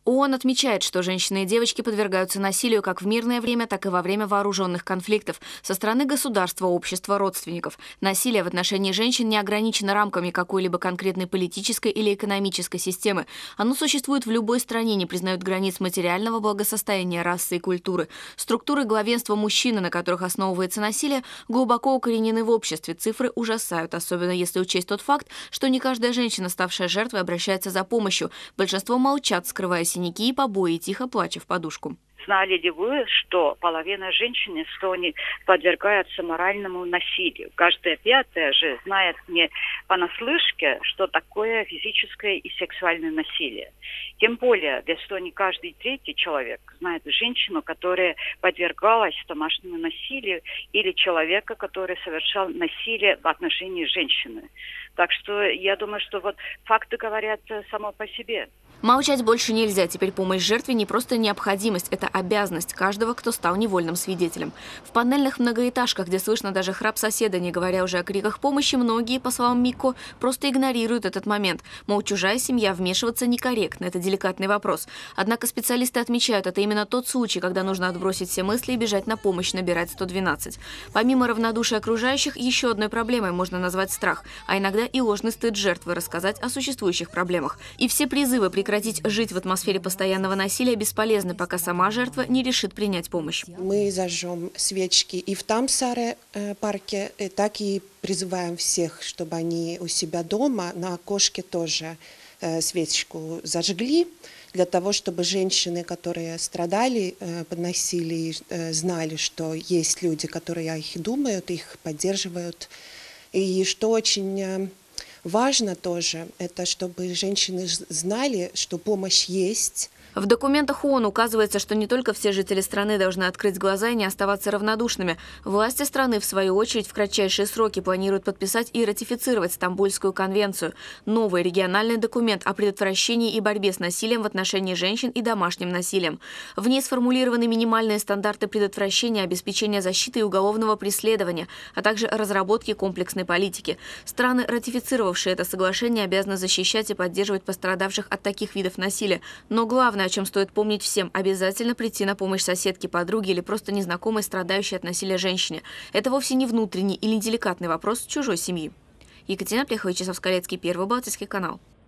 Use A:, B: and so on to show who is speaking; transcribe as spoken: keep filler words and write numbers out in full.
A: ООН отмечает, что женщины и девочки подвергаются насилию как в мирное время, так и во время вооруженных конфликтов со стороны государства, общества, родственников. Насилие в отношении женщин не ограничено рамками какой-либо конкретной политической или экономической системы. Оно существует в любой стране, не признают границ материального благосостояния, расы и культуры. Структуры главенства мужчины, на которых основывается насилие, глубоко укоренены в обществе. Цифры ужасают, особенно если учесть тот факт, что не каждая женщина, ставшая жертвой, обращается за помощью. Большинство молчат, скрывая синяки и побои, тихо плача в подушку.
B: Знали ли вы, что половина женщин в Эстонии подвергается моральному насилию? Каждая пятая же знает не понаслышке, что такое физическое и сексуальное насилие. Тем более в Эстонии каждый третий человек знает женщину, которая подвергалась домашнему насилию, или человека, который совершал насилие в отношении женщины. Так что я думаю, что вот факты говорят само по себе.
A: Молчать больше нельзя. Теперь помощь жертве не просто необходимость, это обязанность каждого, кто стал невольным свидетелем. В панельных многоэтажках, где слышно даже храп соседа, не говоря уже о криках помощи, многие, по словам Микко, просто игнорируют этот момент. Мол, чужая семья, вмешиваться некорректно. Это деликатный вопрос. Однако специалисты отмечают, это именно тот случай, когда нужно отбросить все мысли и бежать на помощь, набирать сто двенадцать. Помимо равнодушия окружающих, еще одной проблемой можно назвать страх, а иногда и ложный стыд жертвы рассказать о существующих проблемах. И все призывы прекратить Прекратить жить в атмосфере постоянного насилия бесполезны, пока сама жертва не решит принять помощь.
C: Мы зажжем свечки и в Тамсаре э, парке, и так и призываем всех, чтобы они у себя дома на окошке тоже э, свечку зажгли, для того, чтобы женщины, которые страдали э, под насилием, э, знали, что есть люди, которые о них думают, их поддерживают. И что очень... Э, Важно тоже, это чтобы женщины знали, что помощь есть.
A: В документах ООН указывается, что не только все жители страны должны открыть глаза и не оставаться равнодушными. Власти страны, в свою очередь, в кратчайшие сроки планируют подписать и ратифицировать Стамбульскую конвенцию. Новый региональный документ о предотвращении и борьбе с насилием в отношении женщин и домашним насилием. В ней сформулированы минимальные стандарты предотвращения, обеспечения защиты и уголовного преследования, а также разработки комплексной политики. Страны, ратифицировавшие это соглашение, обязаны защищать и поддерживать пострадавших от таких видов насилия. Но главное, о чем стоит помнить всем, обязательно прийти на помощь соседке, подруге или просто незнакомой, страдающей от насилия женщине. Это вовсе не внутренний или деликатный вопрос чужой семьи. Екатерина Плехова, Вячеслав Скалецкий, Первый Балтийский канал.